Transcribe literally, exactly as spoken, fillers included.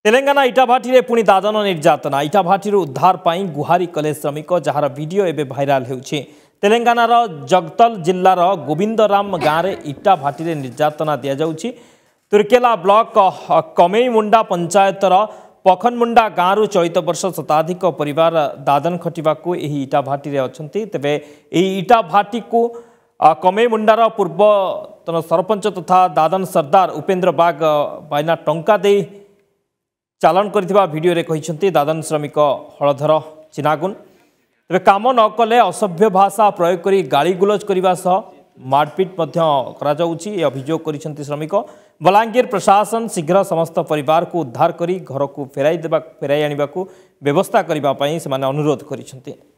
तेलंगाना इटाभाटी रे पुणी दादन निर्यातना इटाभाटी उद्धार पाई गुहारी कले श्रमिक जार वीडियो एवं भाइराल होउछि। तेलंगानार जगतल जिल्लार गोविंदराम गाँव में इटाभाटी रे निर्यातना दिया जाउछि। तुर्केला ब्लॉक कमेईमुंडा पंचायतर पखनमुंडा गाँव चलित वर्ष शताधिक परिवार दादन खटिबाकू एही इटाभाटी रे अछंती। तेबे एही इटाभाटी को कमेईमुंडार पूर्वतन सरपंच तथा दादन सरदार उपेंद्र बाग बाइना टंका दे चालान करथिबा वीडियो रे कहिसंती दादन श्रमिक हलधर चिनागुन। तेबे काम न कले असभ्य भाषा प्रयोग करी गाली गुलज करबा सह मारपीट मध्य करा जाउछि ए अभियोग करिसंती श्रमिक। बलांगीर प्रशासन शीघ्र समस्त परिवार को उद्धार करी घर को फेराई देबा फेराई आनिबा को व्यवस्था करबा पई से माने अनुरोध करिसंती।